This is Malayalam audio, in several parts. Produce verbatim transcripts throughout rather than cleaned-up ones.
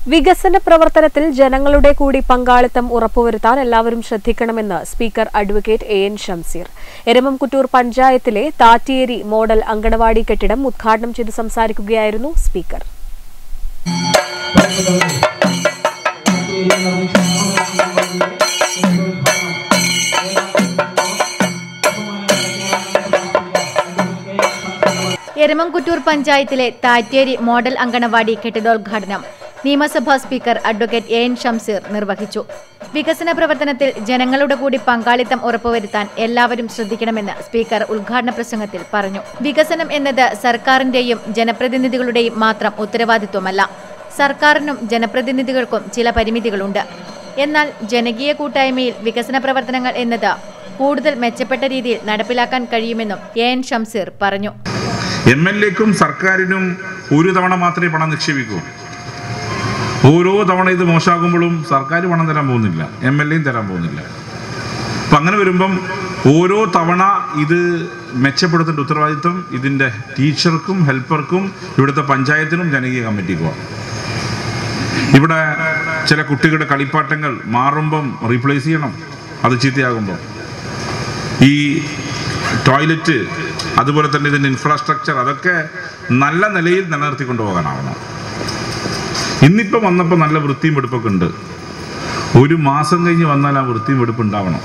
വികസന പ്രവർത്തനത്തിൽ ജനങ്ങളുടെ കൂടി പങ്കാളിത്തം ഉറപ്പുവരുത്താൻ എല്ലാവരും ശ്രദ്ധിക്കണമെന്ന് speaker advocate A N Shamseer. Eramamkuttoor പഞ്ചായത്തിലെ താറ്റിയേരി മോഡൽ അങ്കണവാടി കെട്ടിടം ഉദ്ഘാടനം ചെയ്ത് സംസാരിക്കുകയായിരുന്നു സ്പീക്കർ. എരമംകുറ്റൂർ പഞ്ചായത്തിലെ താറ്റിയേരി മോഡൽ അങ്കണവാടി കെട്ടിടോദ്ഘാടനം നിയമസഭാ speaker advocate A N Shamseer നിർവഹിച്ചു. വികസന പ്രവർത്തനത്തിൽ ജനങ്ങളുടെ കൂടി പങ്കാളിത്തം ഉറപ്പുവരുത്താൻ എല്ലാവരും ശ്രദ്ധിക്കണമെന്ന് സ്പീക്കർ ഉദ്ഘാടന പ്രസംഗത്തിൽ പറഞ്ഞു. വികസനം എന്നത് സർക്കാരിന്റെയും ജനപ്രതിനിധികളുടെയും മാത്രം ഉത്തരവാദിത്വമല്ല. സർക്കാരിനും ജനപ്രതിനിധികൾക്കും ചില പരിമിതികളുണ്ട്. എന്നാൽ ജനകീയ കൂട്ടായ്മയിൽ വികസന പ്രവർത്തനങ്ങൾ എന്നത് കൂടുതൽ മെച്ചപ്പെട്ട രീതിയിൽ നടപ്പിലാക്കാൻ കഴിയുമെന്നും എ എൻ ഷംസീർ പറഞ്ഞു. എം എൽ എക്കും സർക്കാരിനും ഒരു തവണ മാത്രമേ പണം നിക്ഷേപിക്കൂ. ഓരോ തവണ ഇത് മോശമാകുമ്പോഴും സർക്കാർ പണം തരാൻ പോകുന്നില്ല, എം എൽ എയും തരാൻ പോകുന്നില്ല. അപ്പം അങ്ങനെ വരുമ്പം ഓരോ തവണ ഇത് മെച്ചപ്പെടുത്തേണ്ട ഉത്തരവാദിത്വം ഇതിൻ്റെ ടീച്ചർക്കും ഹെൽപ്പർക്കും ഇവിടുത്തെ പഞ്ചായത്തിനും ജനകീയ കമ്മിറ്റിക്കുമാണ്. ഇവിടെ ചില കുട്ടികളുടെ കളിപ്പാട്ടങ്ങൾ മാറുമ്പം റീപ്ലേസ് ചെയ്യണം, അത് ചീത്തയാകുമ്പോൾ. ഈ ടോയ്ലറ്റ് അതുപോലെ തന്നെ ഇതിൻ്റെ ഇൻഫ്രാസ്ട്രക്ചർ അതൊക്കെ നല്ല നിലയിൽ നിലനിർത്തിക്കൊണ്ടു പോകാനാവണം. ഇന്നിപ്പം വന്നപ്പോൾ നല്ല വൃത്തിയും വെടുപ്പൊക്കെ ഉണ്ട്. ഒരു മാസം കഴിഞ്ഞ് വന്നാൽ ആ വൃത്തിയും വെടുപ്പ് ഉണ്ടാവണം.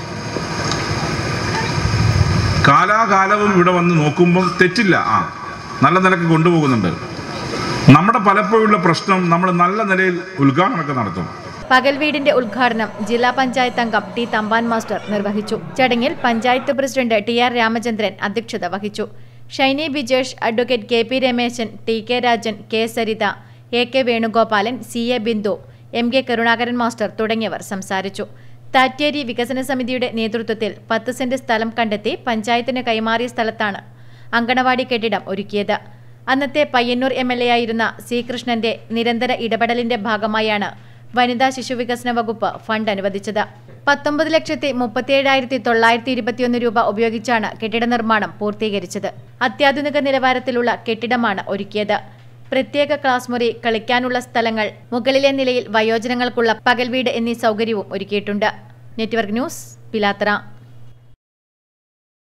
കാലാകാലവും ഇവിടെ വന്ന് നോക്കുമ്പം തെറ്റില്ല, ആ നല്ല നിലക്ക് കൊണ്ടുപോകുന്നുണ്ട്. നമ്മുടെ പലപ്പോഴുള്ള പ്രശ്നം നമ്മൾ നല്ല നിലയിൽ ഉദ്ഘാടനമൊക്കെ നടത്തും. പകൽ വീടിന്റെ ഉദ്ഘാടനം ജില്ലാ പഞ്ചായത്ത് അംഗം ടി തമ്പാൻ മാസ്റ്റർ നിർവഹിച്ചു. ചടങ്ങിൽ panchayat president T R Ramachandran അധ്യക്ഷത വഹിച്ചു. Shiny Bijesh, advocate K P Rameshan, T K Rajan, K Saritha, A K Venugopalan, C A Bindu, M K Karunakaran master തുടങ്ങിയവർ സംസാരിച്ചു. താറ്റിയേരി വികസന സമിതിയുടെ നേതൃത്വത്തിൽ പത്ത് സെന്റ് സ്ഥലം കണ്ടെത്തി പഞ്ചായത്തിന് കൈമാറിയ സ്ഥലത്താണ് അങ്കണവാടി കെട്ടിടം ഒരുക്കിയത്. അന്നത്തെ പയ്യന്നൂർ എം എൽ എ ആയിരുന്ന സി കൃഷ്ണന്റെ നിരന്തര ഇടപെടലിന്റെ ഭാഗമായാണ് വനിതാ ശിശുവികസന വകുപ്പ് ഫണ്ട് അനുവദിച്ചത്. പത്തൊമ്പത് ലക്ഷത്തി മുപ്പത്തിയേഴായിരത്തി തൊള്ളായിരത്തി ഇരുപത്തിയൊന്ന് രൂപ ഉപയോഗിച്ചാണ് കെട്ടിട നിർമ്മാണം പൂർത്തീകരിച്ചത്. അത്യാധുനിക നിലവാരത്തിലുള്ള കെട്ടിടമാണ് ഒരുക്കിയത്. പ്രത്യേക ക്ലാസ് മുറി, കളിക്കാനുള്ള സ്ഥലങ്ങൾ, മുകളിലെ നിലയിൽ വയോജനങ്ങൾക്കുള്ള പകൽ വീട് എന്നീ സൗകര്യവും ഒരുക്കിയിട്ടുണ്ട്. Network news, Pilathara.